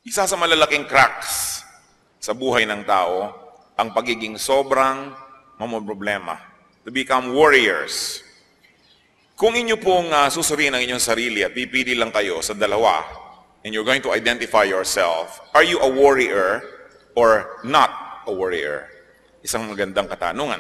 Isa sa malalaking cracks sa buhay ng tao, ang pagiging sobrang mamomroblema. To become warriors. Kung inyo pong susuriin ang inyong sarili at pipili lang kayo sa dalawa, and you're going to identify yourself, are you a warrior or not a warrior? Isang magandang katanungan.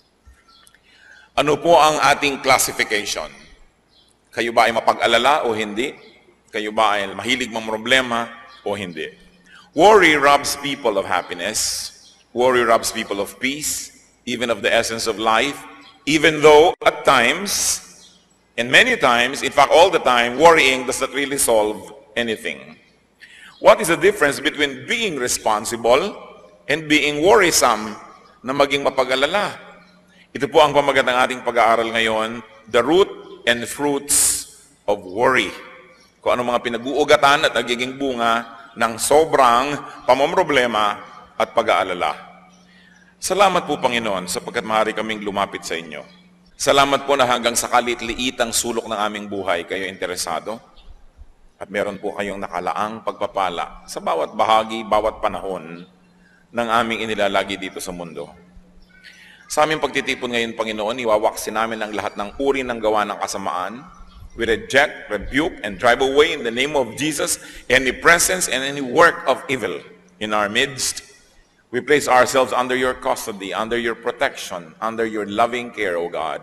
Ano po ang ating classification? Kayo ba ay mapag-alala o hindi? Kayo ba ay mahilig mamroblema o hindi? Worry robs people of happiness. Worry robs people of peace, even of the essence of life, even though at times, and many times, in fact all the time, worrying does not really solve anything. What is the difference between being responsible and being worrisome na maging mapag-alala? Ito po ang pamagat ng ating pag-aaral ngayon, the root and fruits of worry. Kung ano mga pinag-uugatan at nagiging bunga ng sobrang pamomroblema at pag-aalala. Salamat po, Panginoon, sapagkat maaari kaming lumapit sa inyo. Salamat po na hanggang sa kalit-liitang sulok ng aming buhay kayo interesado at meron po kayong nakalaang pagpapala sa bawat bahagi, bawat panahon ng aming inilalagi dito sa mundo. Sa aming pagtitipon ngayon, Panginoon, iwawaksin namin ang lahat ng uri ng gawa ng kasamaan. We reject, rebuke, and drive away in the name of Jesus any presence and any work of evil in our midst. We place ourselves under your custody, under your protection, under your loving care, O God.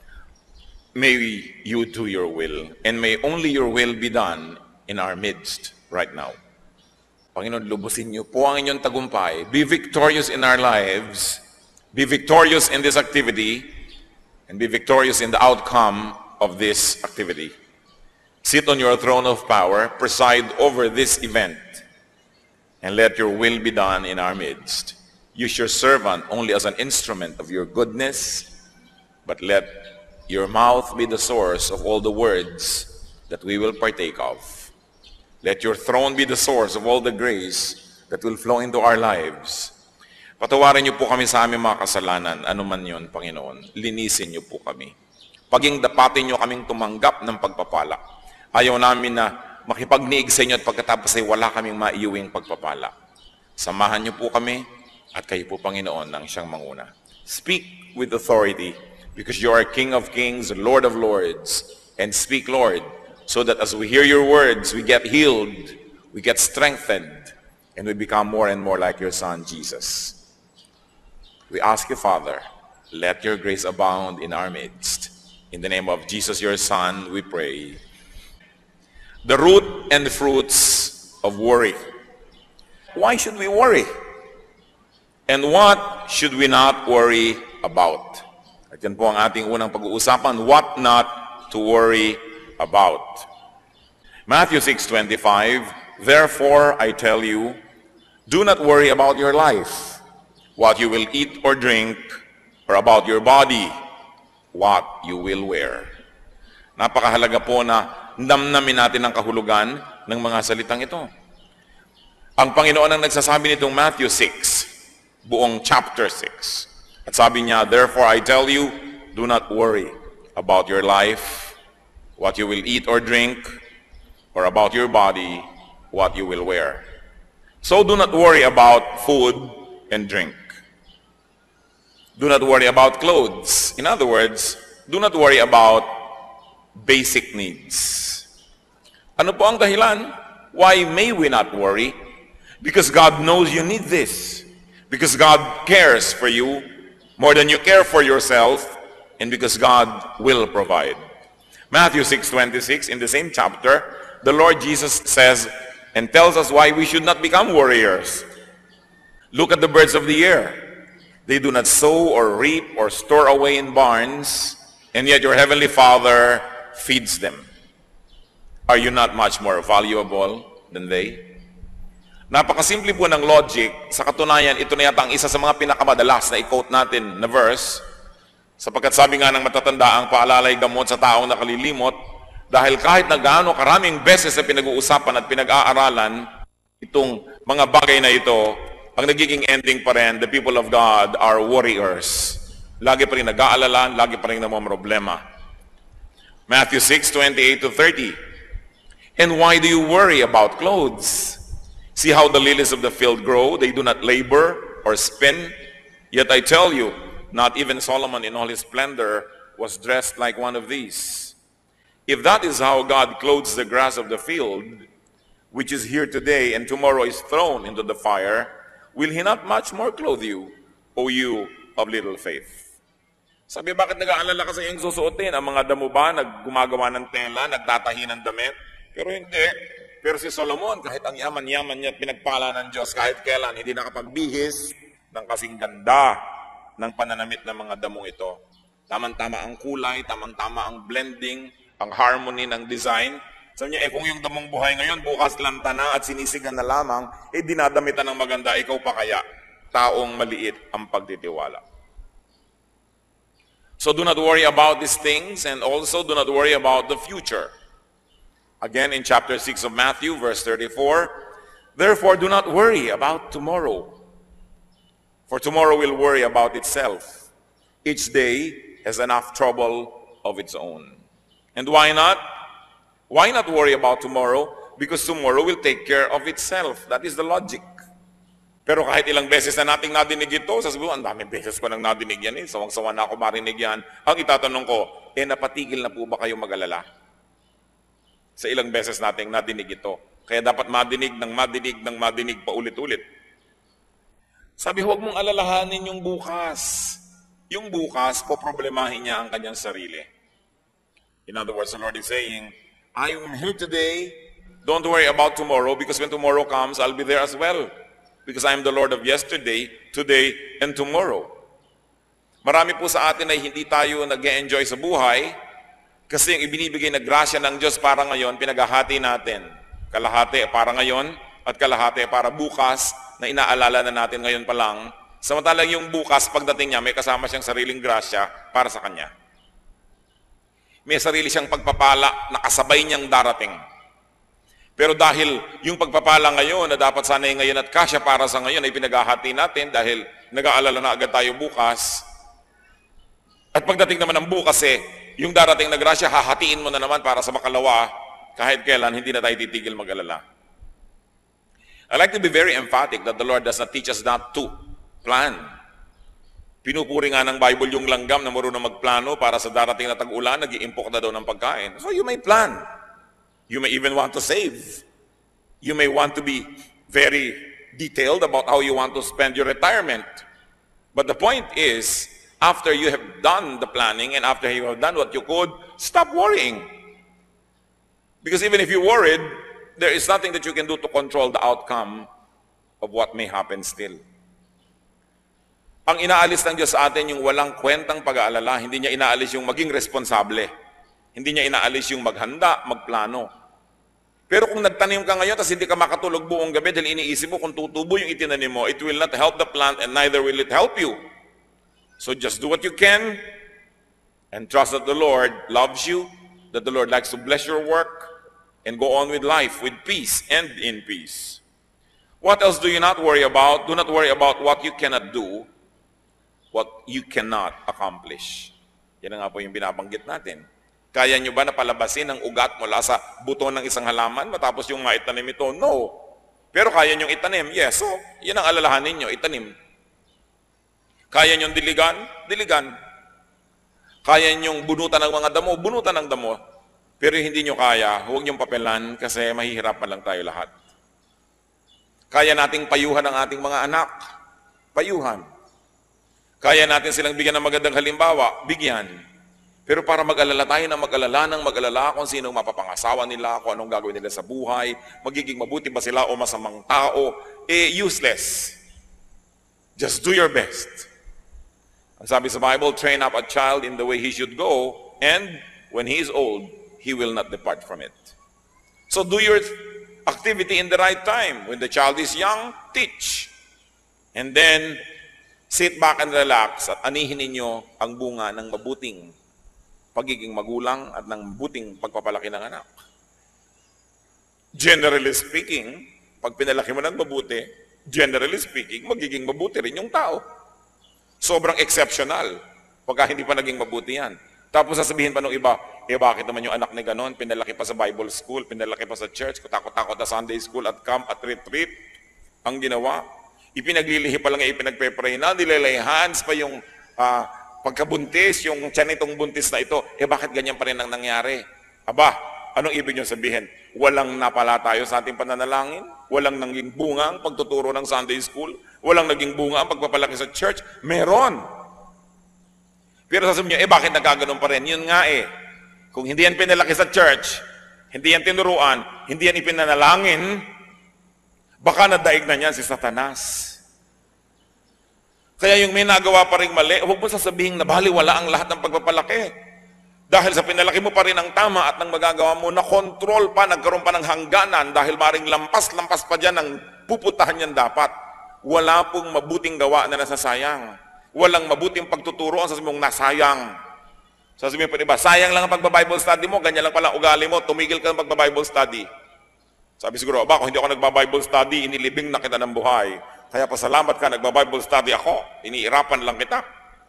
May you do your will, and may only your will be done in our midst right now. Panginoon, lubusin niyo po ang inyong tagumpay. Be victorious in our lives. Be victorious in this activity, and be victorious in the outcome of this activity. Sit on your throne of power, preside over this event, and let your will be done in our midst. Use your servant only as an instrument of your goodness, but let your mouth be the source of all the words that we will partake of. Let your throne be the source of all the grace that will flow into our lives. Patawarin niyo po kami sa aming mga kasalanan, anuman yun, Panginoon. Linisin niyo po kami. Paging dapatin niyo kaming tumanggap ng pagpapala. Ayaw namin na makipagniig sa inyo at pagkatapos ay wala kaming maiuwing pagpapala. Samahan niyo po kami at kayo po, Panginoon, ang siyang manguna. Speak with authority because you are King of Kings, Lord of Lords. And speak, Lord, so that as we hear your words, we get healed, we get strengthened, and we become more and more like your Son, Jesus. We ask you, Father, let your grace abound in our midst. In the name of Jesus, your Son, we pray. The root and the fruits of worry. Why should we worry? And what should we not worry about? At yan po ang ating unang pag-uusapan, what not to worry about. Matthew 6:25, therefore I tell you, do not worry about your life, what you will eat or drink, or about your body, what you will wear. Napakahalaga po na namnamin natin ang kahulugan ng mga salitang ito. Ang Panginoon ang nagsasabi nitong Matthew 6, buong chapter 6. At sabi niya, therefore I tell you, do not worry about your life, what you will eat or drink, or about your body, what you will wear. So do not worry about food and drink. Do not worry about clothes. In other words, do not worry about basic needs. Ano po ang dahilan? Why may we not worry? Because God knows you need this. Because God cares for you more than you care for yourself, and because God will provide. Matthew 6:26, in the same chapter, the Lord Jesus says and tells us why we should not become warriors. Look at the birds of the air. They do not sow or reap or store away in barns, and yet your heavenly Father feeds them. Are you not much more valuable than they? Napakasimple po ng logic. Sa katunayan, ito na yata ang isa sa mga pinakamadalas na i-quote natin na verse, sapagkat sabi nga ng matatanda, ang paalalay gamot sa taong nakalilimot, dahil kahit na gaano karaming beses na pinag-uusapan at pinag-aaralan itong mga bagay na ito, ang nagiging ending pa rin, the people of God are warriors. Lagi pa rin nag-aalala, lagi pa rin namamroblema. Matthew 6:28-30. And why do you worry about clothes? See how the lilies of the field grow. They do not labor or spin. Yet I tell you, not even Solomon in all his splendor was dressed like one of these. If that is how God clothes the grass of the field, which is here today and tomorrow is thrown into the fire, will He not much more clothe you, O you of little faith? Sabi, bakit nag-aalala ka sa iyong susuotin? Ang mga damo ba gumagawa ng tela, nagtatahi ng damit? Pero hindi. Pero si Solomon, kahit ang yaman-yaman niya at pinagpala ng Diyos, kahit kailan, hindi nakapagbihis ng kasing ganda ng pananamit ng mga damong ito. Tamang-tama ang kulay, tamang-tama ang blending, ang harmony ng design. Sabi niya, kung yung damong buhay ngayon, bukas lanta na at sinisigan na lamang, dinadamitan ng maganda, ikaw pa kaya? Taong maliit ang pagtitiwala. So do not worry about these things, and also do not worry about the future. Again, in chapter 6 of Matthew, verse 34, therefore do not worry about tomorrow, for tomorrow will worry about itself. Each day has enough trouble of its own. And why not? Why not worry about tomorrow? Because tomorrow will take care of itself. That is the logic. Pero kahit ilang beses na nating nadinig ito, sasabihin, ang daming beses ko nang nadinig yan sawang-sawa na ako marinig yan. Ang itatanong ko, napatigil na po ba kayo mag-alala? Sa ilang beses nating nadinig ito. Kaya dapat madinig ng madinig pa ulit-ulit. Sabi, huwag mong alalahanin yung bukas. Yung bukas, poproblemahin niya ang kanyang sarili. In other words, the Lord is saying, I am here today. Don't worry about tomorrow, because when tomorrow comes, I'll be there as well. Because I am the Lord of yesterday, today, and tomorrow. Marami po sa atin ay hindi tayo nag-enjoy sa buhay kasi yung ibinibigay na grasya ng Diyos para ngayon, pinaghahati natin. Kalahati para ngayon at kalahati para bukas na inaalala na natin ngayon pa lang. Samantalang yung bukas, pagdating niya, may kasama siyang sariling grasya para sa kanya. May sarili siyang pagpapala na kasabay niyang darating. Pero dahil yung pagpapala ngayon na dapat sanay ngayon at kasya para sa ngayon ay pinaghahati natin dahil nag-aalala na agad tayo bukas. At pagdating naman ng bukas yung darating na grasya, hahatiin mo na naman para sa makalawa, kahit kailan hindi na tayo titigil mag-alala. I like to be very emphatic that the Lord does not teach us not to plan. Pinupuri nga ng Bible yung langgam na marunong magplano para sa darating na tag-ulan, nag-iimpok na daw ng pagkain. So you may plan. You may even want to save. You may want to be very detailed about how you want to spend your retirement. But the point is, after you have done the planning and after you have done what you could, stop worrying. Because even if you worried, there is nothing that you can do to control the outcome of what may happen still. Ang inaalis ng Diyos sa atin yung walang kwentang pag-aalala, hindi niya inaalis yung maging responsable. Hindi niya inaalis yung maghanda, magplano. Pero kung nagtanim ka ngayon tapos hindi ka makatulog buong gabi dahil iniisip mo kung tutubo yung itinanim mo, it will not help the plant and neither will it help you. So just do what you can and trust that the Lord loves you, that the Lord likes to bless your work, and go on with life with peace and in peace. What else do you not worry about? Do not worry about what you cannot do, what you cannot accomplish. Yan nga po yung binabanggit natin. Kaya nyo ba na palabasin ang ugat mula sa buto ng isang halaman matapos yung maitanim ito? No. Pero kaya nyong itanim? Yes. So, yan ang alalahanin nyo, itanim. Kaya nyong diligan? Diligan. Kaya nyong bunutan ng mga damo? Bunutan ng damo. Pero hindi nyo kaya, huwag nyong papelan kasi mahihirapan lang tayo lahat. Kaya nating payuhan ang ating mga anak? Payuhan. Kaya natin silang bigyan ng magandang halimbawa? Bigyan. Pero para mag-alala tayo ng mag-alala kung sinong mapapangasawa nila, kung anong gagawin nila sa buhay, magiging mabuti ba sila o masamang tao, useless. Just do your best. Ang sabi sa Bible, train up a child in the way he should go, and when he is old, he will not depart from it. So do your activity in the right time. When the child is young, teach. And then, sit back and relax at anihin ninyo ang bunga ng mabuting pagiging magulang at ng mabuting pagpapalaki ng anak. Generally speaking, pag pinalaki mo ng mabuti, generally speaking, magiging mabuti rin yung tao. Sobrang exceptional pagka hindi pa naging mabuti yan. Tapos sasabihin pa ng iba, bakit naman yung anak ni ganon, pinalaki pa sa Bible school, pinalaki pa sa church, takot-takot na Sunday school at camp at retreat, ang ginawa. Ipinaglilihi pa lang, ipinagpe-pray na, nilalay hands pa yung pagkabuntis, yung tiyan itong buntis na ito, bakit ganyan pa rin ang nangyari? Aba, anong ibig nyo sabihin? Walang napala tayo sa ating pananalangin? Walang naging bunga ang pagtuturo ng Sunday school? Walang naging bunga ang pagpapalaki sa church? Meron! Pero sasabihin nyo, bakit nagkaganon pa rin? Yun nga kung hindi yan pinalaki sa church, hindi yan tinuruan, hindi yan ipinanalangin, baka nadaig na niyan si Satanas. Kaya yung may nagawa pa rin mali, huwag mo sasabihin na baliwala ang lahat ng pagpapalaki. Dahil sa pinalaki mo pa rin ang tama at nang magagawa mo na control pa, nagkaroon pa ng hangganan dahil maring lampas-lampas pa dyan ang puputahan yan dapat. Wala pong mabuting gawa na nasasayang. Walang mabuting pagtuturo ang sasabihin mong nasayang. Sasabihin pa diba, sayang lang ang pagba-Bible study mo, ganyan lang pala ugali mo, tumigil ka ng pagba-Bible study. Sabi siguro, kung hindi ako nagba-Bible study, inilibing na kita ng buhay. Kaya pasalamat ka, nagba-Bible study ako, iniirapan lang kita.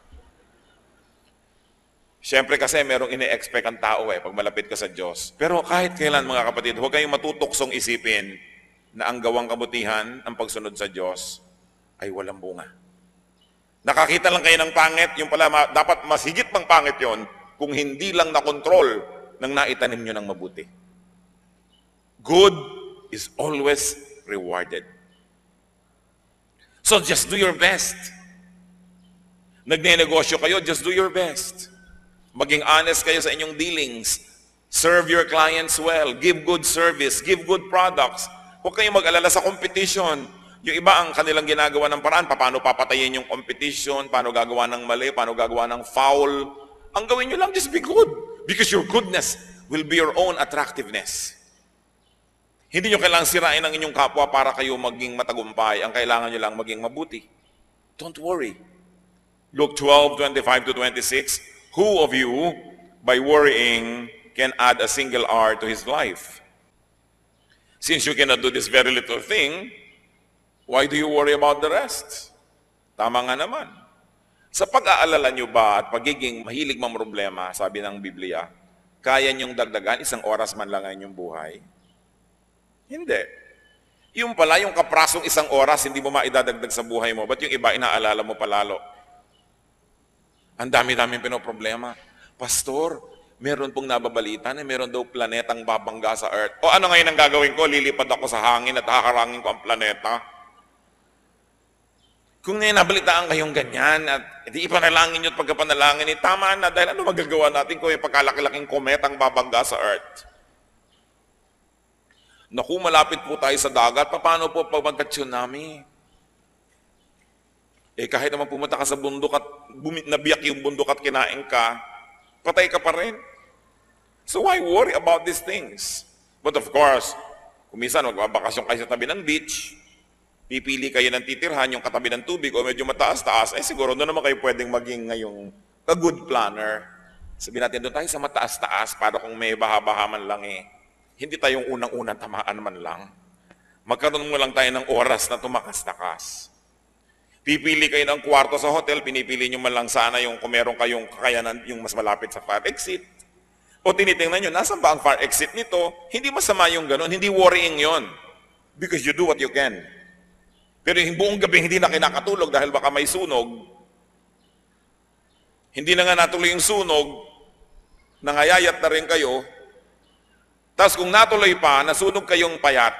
Siyempre kasi merong ini-expect ang tao pag malapit ka sa Diyos. Pero kahit kailan mga kapatid, huwag kayong matutuksong isipin na ang gawang kabutihan, ang pagsunod sa Diyos, ay walang bunga. Nakakita lang kayo ng pangit, yung pala dapat mas higit pang pangit yon kung hindi lang na-control ng naitanim nyo ng mabuti. Good is always rewarded. So just do your best. Nagne-negosyo kayo, just do your best. Maging honest kayo sa inyong dealings. Serve your clients well. Give good service. Give good products. Huwag kayong mag-alala sa competition. Yung iba ang kanilang ginagawa ng paraan, paano papatayin yung competition, paano gagawa ng mali, paano gagawa ng foul. Ang gawin nyo lang, just be good. Because your goodness will be your own attractiveness. Hindi nyo kailangang sirain ang inyong kapwa para kayo maging matagumpay. Ang kailangan nyo lang maging mabuti. Don't worry. Luke 12:25-26, who of you, by worrying, can add a single hour to his life? Since you cannot do this very little thing, why do you worry about the rest? Tama nga naman. Sa pag-aalala nyo ba at pagiging mahilig mang problema, sabi ng Biblia, kaya nyong dagdagan 1 oras man lang ang inyong buhay? Hindi. Yung pala, yung kaprasong 1 oras, hindi mo maidadagdag sa buhay mo. Ba't yung iba, inaalala mo palalo? Ang dami-daming pinoproblema. Pastor, meron pong nababalita na meron daw planetang babangga sa Earth. O ano ngayon ang gagawin ko? Lilipad ako sa hangin at haharangin ko ang planeta? Kung nabalitaan kayong ganyan at hindi ipanalangin nyo at pagkapanalangin, tama na dahil ano magagawa natin kung yung pagkalaki-laking kometang babangga sa Earth? Naku, malapit po tayo sa dagat, paano po pag magka-tsunami? Kahit naman pumunta ka sa bundok at nabiyak yung bundok at kinain ka, patay ka pa rin. So why worry about these things? But of course, kung minsan magbabakasyon kayo sa tabi ng beach, pipili kayo ng titirhan yung katabi ng tubig o medyo mataas-taas, siguro doon naman kayo pwedeng maging ngayong a good planner. Sabihin natin, doon tayo sa mataas-taas para kung may baha-baha man lang hindi tayong unang-unang tamaan man lang. Magkaroon mo lang tayo ng oras na tumakas-takas. Pipili kayo ng kwarto sa hotel, pinipili nyo man lang sana yung kung meron kayong kakayanan yung mas malapit sa fire exit. O tinitingnan nyo, nasan ba ang fire exit nito? Hindi masama yung ganun, hindi worrying yon. Because you do what you can. Pero yung buong gabi hindi na kinakatulog dahil baka may sunog, hindi na nga natuloy yung sunog, nangayayat na rin kayo, tapos kung natuloy pa, nasunog kayong payat,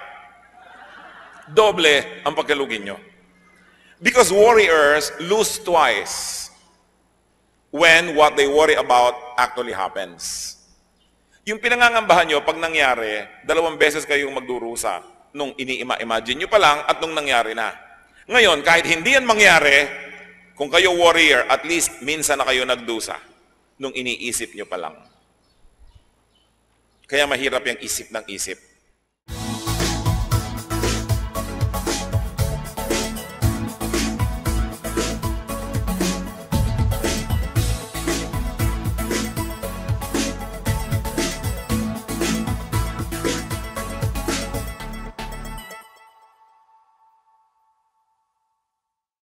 doble ang pagkalugin nyo. Because worriers lose twice when what they worry about actually happens. Yung pinangangambahan nyo, pag nangyari, 2 beses kayong magdurusa. Nung ini-imagine nyo pa lang at nung nangyari na. Ngayon, kahit hindi yan mangyari, kung kayo warrior, at least minsan na kayo nagdusa nung iniisip nyo pa lang. Kaya mahirap yung isip ng isip.